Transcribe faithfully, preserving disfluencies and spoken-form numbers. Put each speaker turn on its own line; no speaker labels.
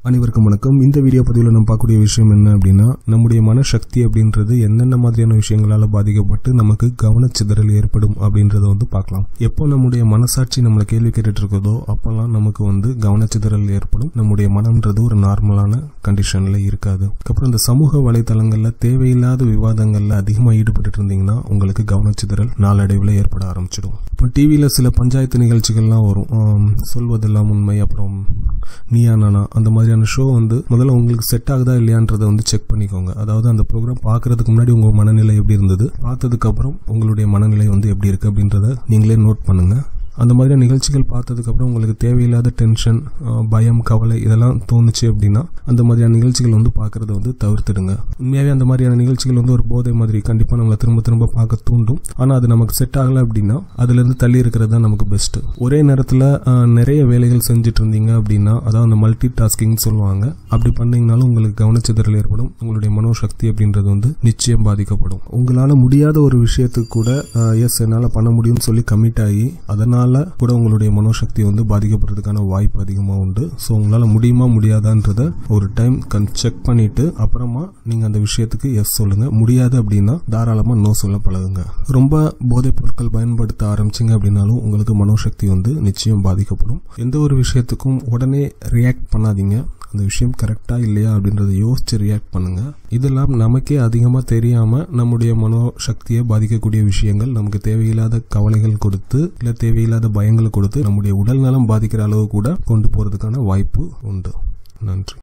அனைவருக்கும் வணக்கம். இந்த வீடியோ பதிவில் நம்ம பார்க்கக்கூடிய விஷயம் என்ன அப்படின்னா, நம்முடைய மனசக்தி அப்படின்றது என்னென்ன மாதிரியான விஷயங்களால் பாதிக்கப்பட்டு நமக்கு கவனச்சிதறல் ஏற்படும் அப்படின்றத வந்து பார்க்கலாம். எப்போ நம்முடைய மனசாட்சி நம்மளை கேள்வி கேட்டுட்டு இருக்கிறதோ அப்போல்லாம் நமக்கு வந்து கவனச்சிதறல் ஏற்படும். நம்முடைய மனம்ன்றது ஒரு நார்மலான கண்டிஷன்ல இருக்காது. அதுக்கப்புறம் இந்த சமூக வலைதளங்கள்ல தேவையில்லாத விவாதங்கள்ல அதிகமாக ஈடுபட்டு இருந்தீங்கன்னா உங்களுக்கு கவனச்சிதறல் நாளடைவில் ஏற்பட ஆரம்பிச்சிடும். இப்போ டிவியில சில பஞ்சாயத்து நிகழ்ச்சிகள்லாம் வரும், சொல்வதெல்லாம் உண்மை, அப்புறம் நீயா நானா, அந்த மாதிரியான ஷோ வந்து முதல்ல உங்களுக்கு செட் ஆகுதா இல்லையான்றதை வந்து செக் பண்ணிக்கோங்க. அதாவது அந்த ப்ரோக்ராம் பார்க்கறதுக்கு முன்னாடி உங்க மனநிலை எப்படி இருந்தது, பார்த்ததுக்கு அப்புறம் உங்களுடைய மனநிலை வந்து எப்படி இருக்கு அப்படின்றத நீங்களே நோட் பண்ணுங்க. அந்த மாதிரியான நிகழ்ச்சிகள் பார்த்ததுக்கப்புறம் உங்களுக்கு தேவையில்லாத டென்ஷன், பயம், கவலை இதெல்லாம் தோணுச்சு அப்படின்னா அந்த மாதிரியான நிகழ்ச்சிகள் வந்து பார்க்கறத வந்து தவிர்த்துடுங்க. உண்மையாகவே அந்த மாதிரியான நிகழ்ச்சிகள் வந்து ஒரு போதை மாதிரி கண்டிப்பாக நம்மளை திரும்ப திரும்ப பார்க்க தூண்டும். ஆனால் அது நமக்கு செட் ஆகலை அப்படின்னா அதுலேருந்து தள்ளி இருக்கிறது தான் நமக்கு பெஸ்ட். ஒரே நேரத்தில் நிறைய வேலைகள் செஞ்சுட்டு இருந்தீங்க அப்படின்னா, அதாவது அந்த மல்டி டாஸ்கிங் சொல்லுவாங்க, அப்படி பண்ணீங்கனாலும் உங்களுக்கு கவனச்சிதறல் ஏற்படும். உங்களுடைய மனோசக்தி அப்படின்றது வந்து நிச்சயம் பாதிக்கப்படும். உங்களால் முடியாத ஒரு விஷயத்துக்கு கூட எஸ் என்னால் பண்ண முடியும்னு சொல்லி கமிட் ஆகி அதனால் கூட உங்களுடைய மனோசக்தி வந்து பாதிக்கப்படுறதுக்கான வாய்ப்பு அதிகமாக உண்டு. ஸோ உங்களால் முடியுமா முடியாதான்றத ஒரு டைம் செக் பண்ணிட்டு அப்புறமா நீங்க அந்த விஷயத்துக்கு எஸ் சொல்லுங்க. முடியாது அப்படின்னா தாராளமா நோ சொல்ல பழகுங்க. ரொம்ப போதைப் பொருட்கள் பயன்படுத்த ஆரம்பிச்சிங்க அப்படின்னாலும் உங்களுக்கு மனோசக்தி வந்து நிச்சயம் பாதிக்கப்படும். எந்த ஒரு விஷயத்துக்கும் உடனே ரியாக்ட் பண்ணாதீங்க. அந்த விஷயம் கரெக்டா இல்லையா அப்படின்றத யோசிச்சு ரியாக்ட் பண்ணுங்க. இதெல்லாம் நமக்கே அதிகமாக தெரியாம நம்முடைய மனோசக்தியை பாதிக்கக்கூடிய விஷயங்கள், நமக்கு தேவையில்லாத கவலைகள் கொடுத்து இல்ல தேவையில்லாத பயங்களை கொடுத்து நம்முடைய உடல் நலம் பாதிக்கிற அளவு கூட கொண்டு போறதுக்கான வாய்ப்பு உண்டு. நன்றி.